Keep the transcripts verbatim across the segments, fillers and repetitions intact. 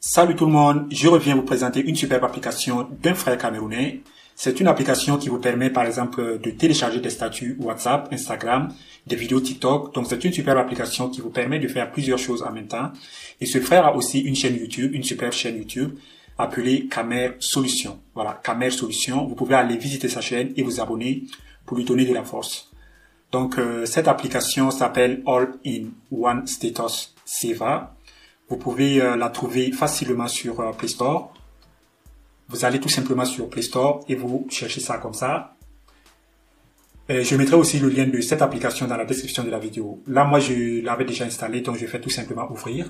Salut tout le monde, je reviens vous présenter une superbe application d'un frère camerounais. C'est une application qui vous permet par exemple de télécharger des statuts WhatsApp, Instagram, des vidéos TikTok. Donc c'est une superbe application qui vous permet de faire plusieurs choses en même temps. Et ce frère a aussi une chaîne YouTube, une superbe chaîne YouTube appelée Camer Solutions. Voilà, Camer Solutions. Vous pouvez aller visiter sa chaîne et vous abonner pour lui donner de la force. Donc euh, cette application s'appelle All in One Status Saver. Vous pouvez euh, la trouver facilement sur euh, Play Store. Vous allez tout simplement sur Play Store et vous cherchez ça comme ça. Et je mettrai aussi le lien de cette application dans la description de la vidéo. Là, moi, je l'avais déjà installé, donc je vais tout simplement ouvrir.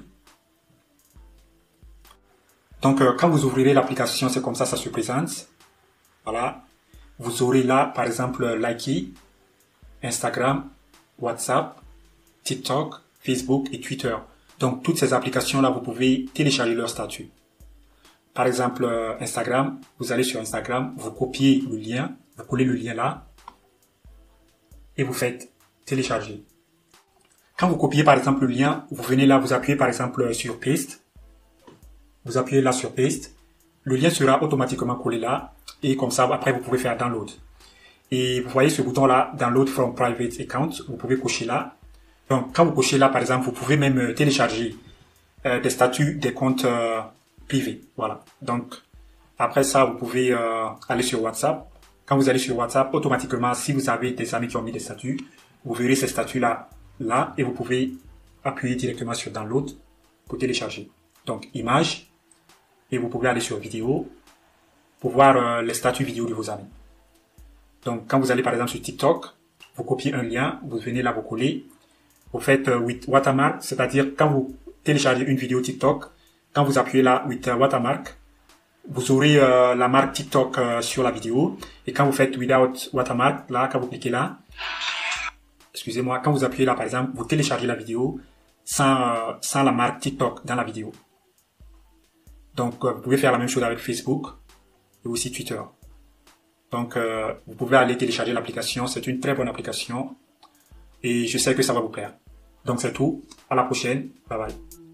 Donc, euh, quand vous ouvrirez l'application, c'est comme ça, ça se présente. Voilà. Vous aurez là, par exemple, Likee, Instagram, WhatsApp, TikTok, Facebook et Twitter. Donc, toutes ces applications-là, vous pouvez télécharger leur statut. Par exemple, euh, Instagram, vous allez sur Instagram, vous copiez le lien, vous collez le lien là, et vous faites télécharger. Quand vous copiez par exemple le lien, vous venez là, vous appuyez par exemple sur Paste. Vous appuyez là sur Paste. Le lien sera automatiquement collé là, et comme ça, après, vous pouvez faire Download. Et vous voyez ce bouton là, Download from Private Account, vous pouvez cocher là. Donc, quand vous cochez là, par exemple, vous pouvez même télécharger euh, des statuts des comptes euh, privés. Voilà. Donc, après ça, vous pouvez euh, aller sur WhatsApp. Quand vous allez sur WhatsApp, automatiquement, si vous avez des amis qui ont mis des statuts, vous verrez ces statuts-là, là, et vous pouvez appuyer directement sur Download pour télécharger. Donc, image, et vous pouvez aller sur vidéo pour voir euh, les statuts vidéo de vos amis. Donc, quand vous allez par exemple sur TikTok, vous copiez un lien, vous venez là, vous collez. Vous faites euh, with watermark, c'est-à-dire quand vous téléchargez une vidéo TikTok, quand vous appuyez là with uh, watermark, vous aurez euh, la marque TikTok euh, sur la vidéo. Et quand vous faites without watermark, là, quand vous cliquez là, excusez-moi, quand vous appuyez là par exemple, vous téléchargez la vidéo sans, euh, sans la marque TikTok dans la vidéo. Donc euh, vous pouvez faire la même chose avec Facebook et aussi Twitter. Donc euh, vous pouvez aller télécharger l'application, c'est une très bonne application. Et je sais que ça va vous plaire. Donc c'est tout. À la prochaine. Bye bye.